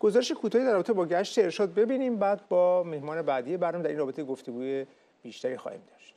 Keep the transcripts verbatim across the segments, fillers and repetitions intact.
گزارش کوتاهی در رابطه با گشت ارشاد ببینیم، بعد با مهمان بعدی برنامه در این رابطه گفتگوی بیشتری خواهیم داشت.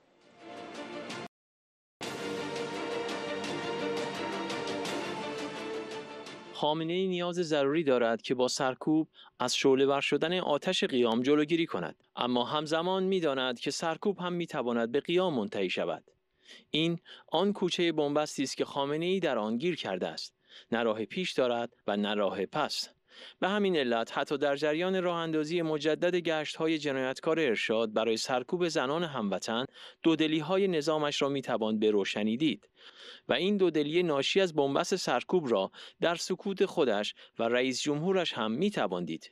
خامنه‌ای نیاز ضروری دارد که با سرکوب از شعله‌ور شدن آتش قیام جلوگیری کند، اما همزمان می‌داند که سرکوب هم می‌تواند به قیام منتهی شود. این آن کوچه بنبستی است که خامنه‌ای در آن گیر کرده است. نه راه پیش دارد و نه راه پس. به همین علت حتی در جریان راه اندازی مجدد گشت‌های جنایتکار ارشاد برای سرکوب زنان هموطن، دودلی‌های نظامش را می‌توان به روشنی دید و این دودلی ناشی از بنبست سرکوب را در سکوت خودش و رئیس جمهورش هم می‌توان دید.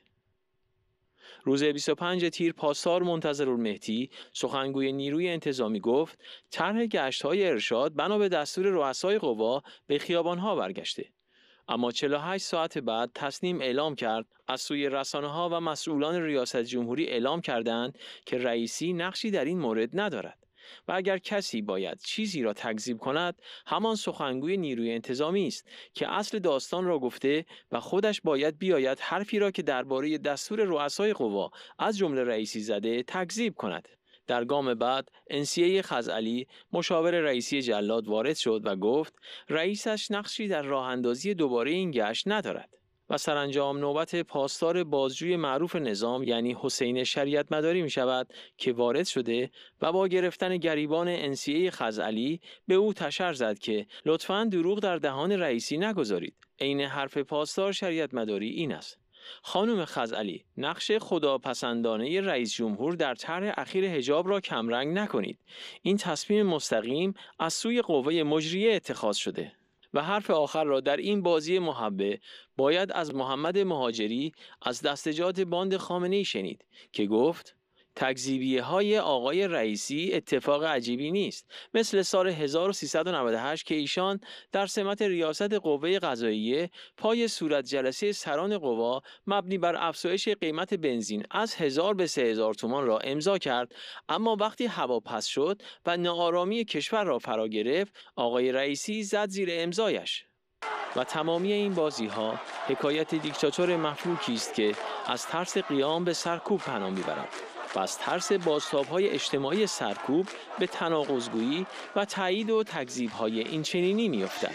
روز بیست و پنجم تیر پاسدار منتظرالمهدی سخنگوی نیروی انتظامی گفت طرح گشت‌های ارشاد بنا به دستور رؤسای قوا به خیابان‌ها برگشته. اما چهل و هشت ساعت بعد تصنیم اعلام کرد از سوی رسانه‌ها و مسئولان ریاست جمهوری اعلام کردند که رئیسی نقشی در این مورد ندارد و اگر کسی باید چیزی را تکذیب کند همان سخنگوی نیروی انتظامی است که اصل داستان را گفته و خودش باید بیاید حرفی را که درباره دستور رؤسای قوا از جمله رئیسی زده تکذیب کند. در گام بعد انسیه خزعلی مشاور رئیسی جلاد وارد شد و گفت رئیسش نقشی در راه اندازی دوباره این گشت ندارد و سرانجام نوبت پاسدار بازجوی معروف نظام یعنی حسین شریعت مداری می شود که وارد شده و با گرفتن گریبان انسیه خزعلی به او تشر زد که لطفاً دروغ در دهان رئیسی نگذارید. عین حرف پاسدار شریعت مداری این است: خانم خزعلی، نقش خداپسندانه رئیس جمهور در طرح اخیر حجاب را کمرنگ نکنید. این تصمیم مستقیم از سوی قوه مجریه اتخاذ شده. و حرف آخر را در این بازی محبه باید از محمد مهاجری از دستجات باند خامنه‌ای شنید که گفت تکذیبیه های آقای رئیسی اتفاق عجیبی نیست، مثل سال هزار و سیصد و نود و هشت که ایشان در سمت ریاست قوه قضاییه پای صورت جلسه سران قوا مبنی بر افزایش قیمت بنزین از هزار به سه هزار تومان را امضا کرد، اما وقتی هوا پس شد و ناآرامی کشور را فرا گرفت آقای رئیسی زد زیر امضایش. و تمامی این بازی ها حکایت دیکتاتور مفلوکی است که از ترس قیام به سرکوب پناه میبرد و از ترس بازتاب‌های اجتماعی سرکوب به تناقض‌گویی و تایید و تکذیب‌های این چنینی می‌افتد.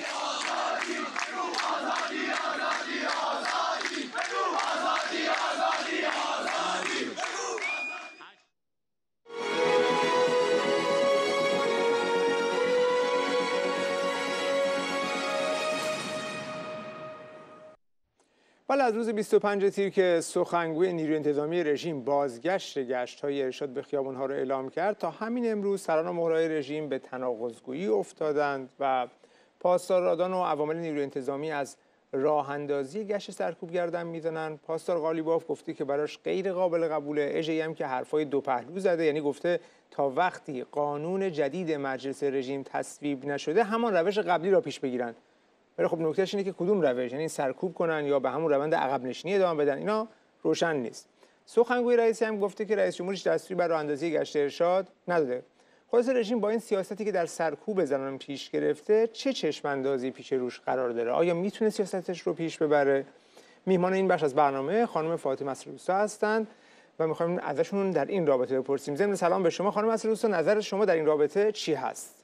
بله، از روز بیست و پنجم تیر که سخنگوی نیروی انتظامی رژیم بازگشت گشت‌های ارشاد به خیابان‌ها را اعلام کرد تا همین امروز سران و مهره‌های رژیم به تناقض‌گویی افتادند و پاسداران و عوامل نیروی انتظامی از راه اندازی گشت سرکوب گردن میزنند. پاسدار قالیباف گفته که براش غیر قابل قبوله. اژه‌ای هم که حرفای دو پهلو زده، یعنی گفته تا وقتی قانون جدید مجلس رژیم تصویب نشده همان روش قبلی را پیش بگیرند. ولی خب نکتهش اینه که کدوم روش، یعنی سرکوب کنن یا به همون روند عقب نشینی ادامه بدن، اینا روشن نیست. سخنگوی رئیسی هم گفته که رئیس جمهورش دستوری بر راه‌اندازی گشت ارشاد نداده. خلاص رژیم با این سیاستی که در سرکوب زنان پیش گرفته چه چشم اندازی پیش روش قرار داره؟ آیا میتونه سیاستش رو پیش ببره؟ میهمان این بخش از برنامه خانم فاطمه اصل‌دوستا هستند و می‌خوایم ازشون در این رابطه بپرسیم. ضمن سلام به شما خانم اصل‌دوستا، نظر شما در این رابطه چی هست؟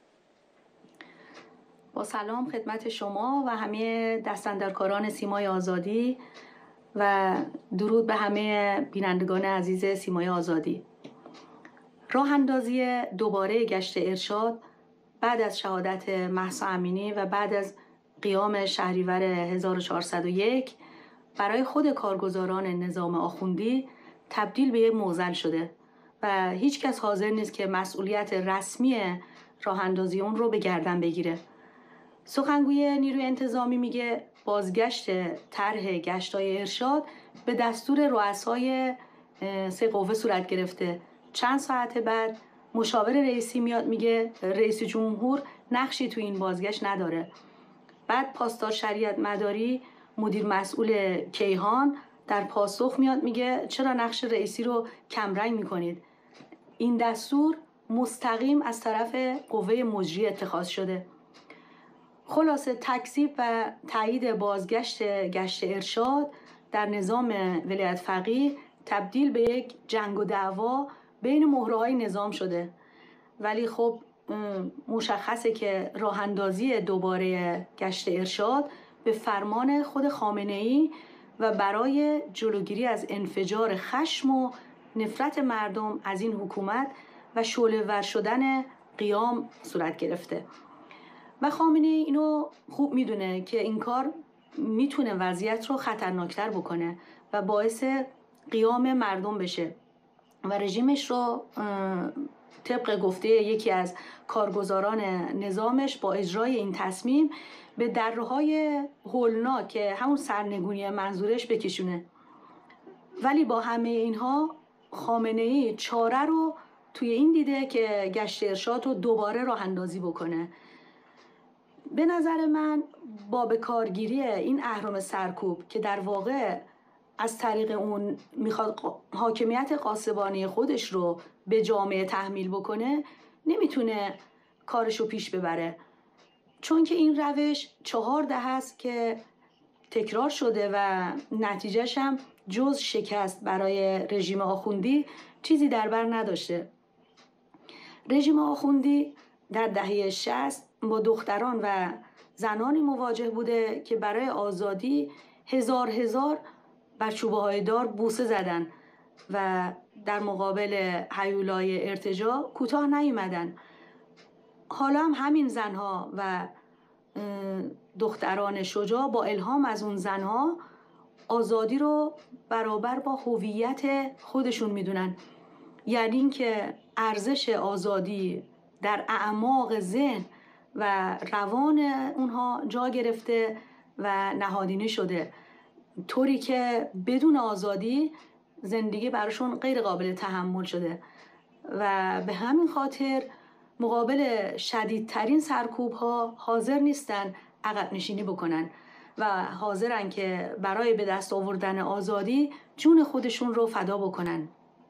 با سلام خدمت شما و همه دستاندرکاران سیمای آزادی و درود به همه بینندگان عزیز سیمای آزادی. راه اندازی دوباره گشت ارشاد بعد از شهادت مهسا امینی و بعد از قیام شهریور هزار و چهارصد و یک برای خود کارگزاران نظام آخوندی تبدیل به یک معضل شده و هیچ کس حاضر نیست که مسئولیت رسمی راه اندازی اون رو به گردن بگیره. سخنگوی نیروی انتظامی میگه بازگشت طرح گشت‌های ارشاد به دستور رؤسای سه قوه صورت گرفته. چند ساعت بعد مشاور رئیسی میاد میگه رئیس جمهور نقشی تو این بازگشت نداره. بعد پاسدار شریعت مداری مدیر مسئول کیهان در پاسخ میاد میگه چرا نقش رئیسی رو کمرنگ میکنید؟ این دستور مستقیم از طرف قوه مجریه اتخاذ شده. خلاصه تکذیب و تایید بازگشت گشت ارشاد در نظام ولایت فقیه تبدیل به یک جنگ و دعوا بین مهره‌های نظام شده. ولی خب مشخصه که راه اندازی دوباره گشت ارشاد به فرمان خود خامنه‌ای و برای جلوگیری از انفجار خشم و نفرت مردم از این حکومت و شعله‌ور شدن قیام صورت گرفته. و خامنه‌ای اینو خوب میدونه که این کار میتونه وضعیت رو خطرناکتر بکنه و باعث قیام مردم بشه و رژیمش رو طبق گفته یکی از کارگزاران نظامش با اجرای این تصمیم به درهای هولناک که همون سرنگونی منظورش بکشونه. ولی با همه اینها خامنه‌ای چاره رو توی این دیده که گشت ارشاد رو دوباره راه اندازی بکنه. به نظر من با به کارگیری این اهرم سرکوب که در واقع از طریق اون میخواد حاکمیت غاصبانه خودش رو به جامعه تحمیل بکنه، نمیتونه کارشو پیش ببره، چون که این روش چهار دهه است که تکرار شده و نتیجهش هم جز شکست برای رژیم آخوندی چیزی در بر نداشته. رژیم آخوندی در دهه شصت با دختران و زنانی مواجه بوده که برای آزادی هزار هزار بر چوبه های دار بوسه زدن و در مقابل هیولای ارتجاع کوتاه نیامدن. حالا هم همین زنها و دختران شجاع با الهام از اون زنها آزادی رو برابر با هویت خودشون میدونن. یعنی اینکه ارزش آزادی در اعماق ذهن و روان اونها جا گرفته و نهادینه شده، طوری که بدون آزادی زندگی براشون غیر قابل تحمل شده و به همین خاطر مقابل شدیدترین سرکوب ها حاضر نیستن عقب نشینی بکنن و حاضرن که برای به دست آوردن آزادی جون خودشون رو فدا بکنن.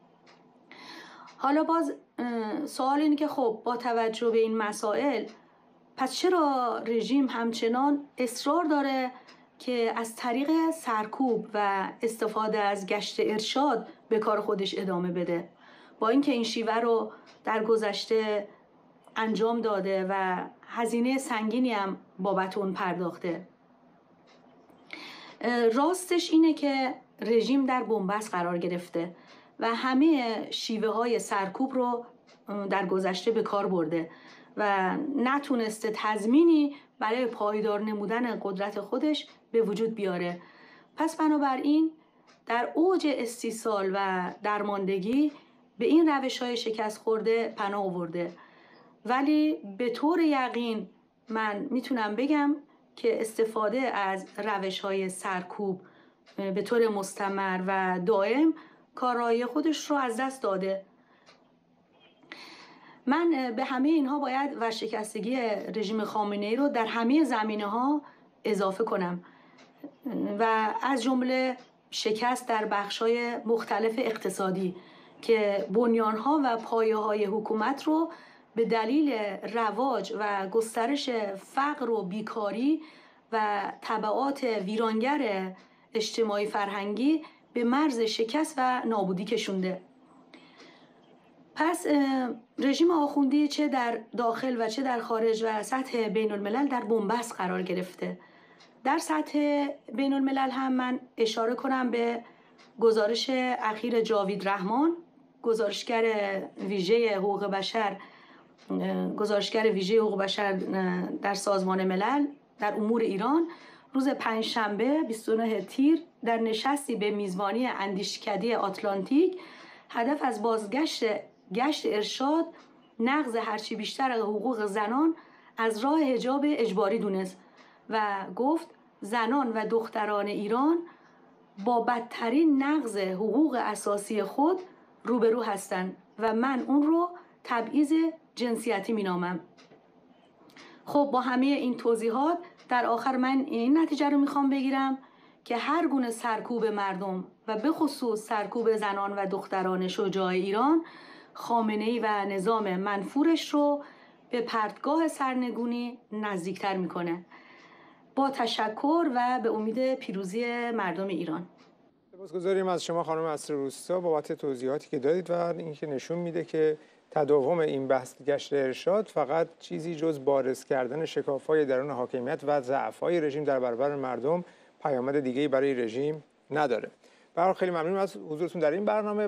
حالا باز سوال اینه که خب با توجه به این مسائل پس چرا رژیم همچنان اصرار داره که از طریق سرکوب و استفاده از گشت ارشاد به کار خودش ادامه بده، با اینکه این شیوه رو در گذشته انجام داده و هزینه سنگینی هم بابت اون پرداخته؟ راستش اینه که رژیم در بنبست قرار گرفته و همه شیوه های سرکوب رو در گذشته به کار برده و نتونسته تضمینی برای پایدار نمودن قدرت خودش به وجود بیاره. پس بنابراین در اوج استیصال و درماندگی به این روش‌های شکست خورده پناه آورده. ولی به طور یقین من میتونم بگم که استفاده از روش‌های سرکوب به طور مستمر و دائم کارایی خودش رو از دست داده. من به همه اینها باید ورشکستگی رژیم خامنه‌ای رو در همه زمینه‌ها اضافه کنم و از جمله شکست در بخش‌های مختلف اقتصادی که بنیان‌ها و پایه‌های حکومت رو به دلیل رواج و گسترش فقر و بیکاری و تبعات ویرانگر اجتماعی فرهنگی به مرز شکست و نابودی کشونده. پس رژیم آخوندی چه در داخل و چه در خارج و سطح بین الملل در بنبست قرار گرفته. در سطح بین الملل هم من اشاره کنم به گزارش اخیر جاوید رحمان، گزارشگر ویژه حقوق بشر گزارشگر ویژه حقوق بشر در سازمان ملل در امور ایران، روز پنجشنبه بیست و نه تیر در نشستی به میزبانی اندیشکده آتلانتیک هدف از بازگشت گشت ارشاد نقض هرچی بیشتر حقوق زنان از راه حجاب اجباری دونست و گفت زنان و دختران ایران با بدترین نقض حقوق اساسی خود روبرو هستند و من اون رو تبعیض جنسیتی مینامم. خب با همه این توضیحات در آخر من این نتیجه رو میخوام بگیرم که هر گونه سرکوب مردم و به خصوص سرکوب زنان و دختران شجاع ایران خامنه‌ای و نظام منفورش رو به پرتگاه سرنگونی نزدیکتر میکنه. با تشکر و به امید پیروزی مردم ایران. سپاسگزاریم از شما خانم عصر روستا بابت توضیحاتی که دادید و اینکه نشون میده که تداوم این بحث گشت ارشاد فقط چیزی جز بارز کردن شکاف‌های درون حاکمیت و ضعف‌های رژیم در برابر مردم پیامد دیگه‌ای برای رژیم نداره. به هر حال خیلی ممنونم از حضورتون در این برنامه.